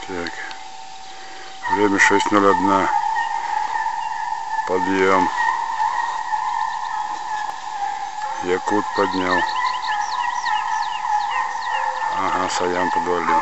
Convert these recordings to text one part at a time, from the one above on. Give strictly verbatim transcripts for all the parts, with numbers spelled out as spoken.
Так. Время шесть ноль один. Подъем. Якут поднял. Ага, Саян подвалил.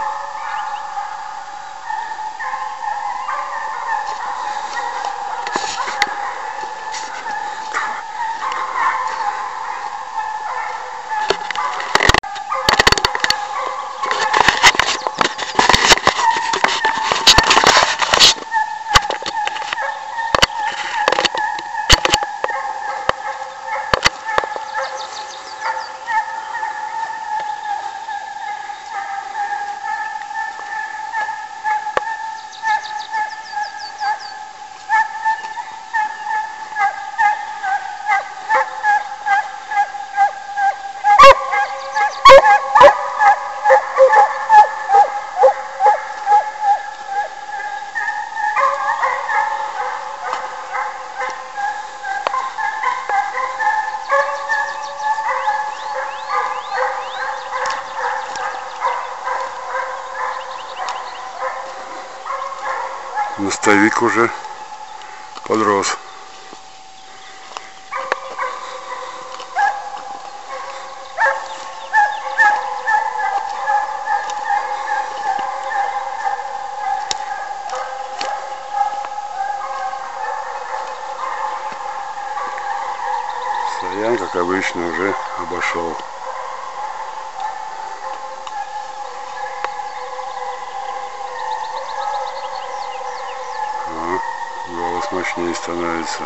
Наставик уже подрос. Саян, как обычно, уже обошел. Голос мощнее становится.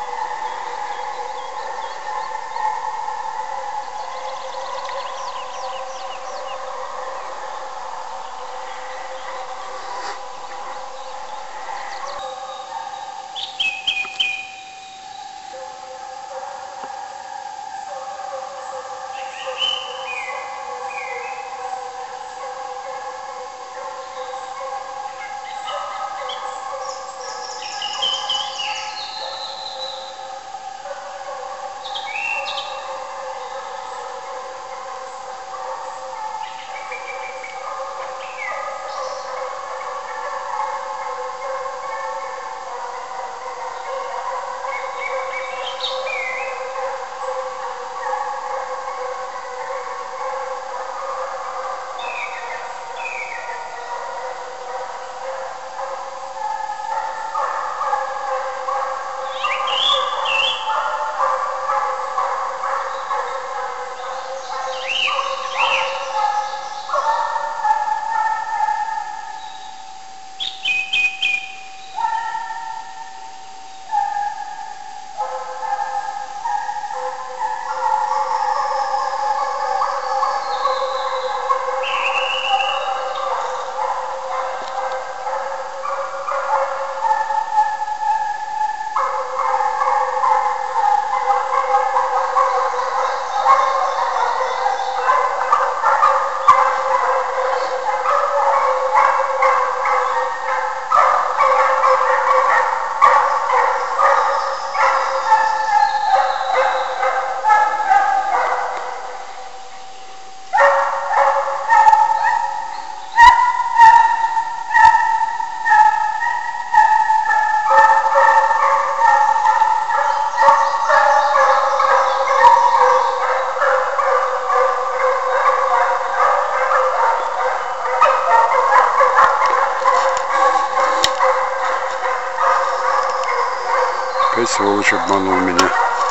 Опять сволочь обманул меня.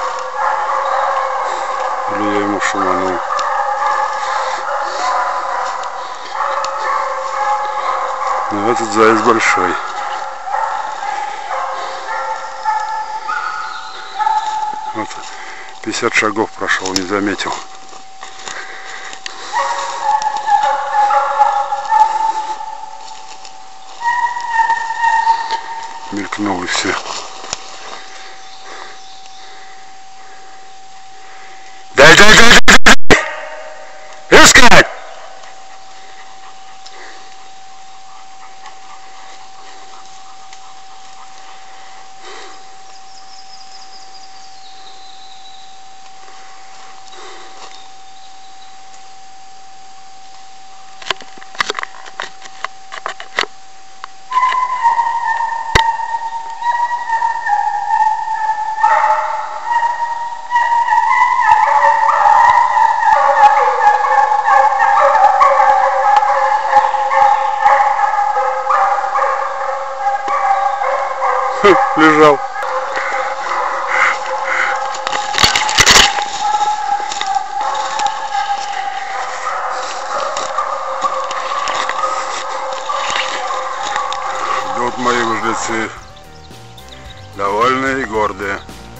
Или я ему шуманул. Но этот заяц большой. Вот пятьдесят шагов прошел, не заметил. Мелькнул и все. Дай, дай, дай, дай, дай! Искать! лежал. Вот мои выжлецы, довольные и гордые.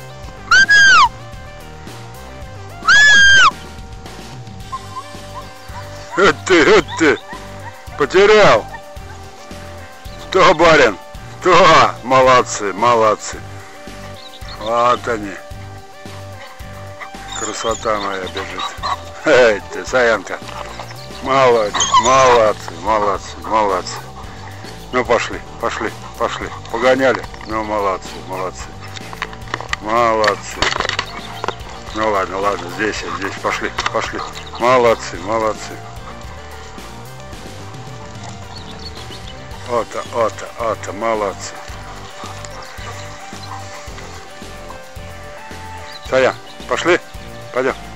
Вот ты, вот ты, потерял. Что, барин? Что? Молодцы, молодцы. Вот они. Красота моя бежит. Эй, ты, Саянка. Молодец, молодцы, молодцы, молодцы. Ну, пошли, пошли, пошли. Погоняли? Ну, молодцы, молодцы. Молодцы. Ну, ладно, ладно, здесь, здесь, пошли, пошли. Молодцы, молодцы. Ото, ото, ото, молодцы. Саян, пошли? Пойдем.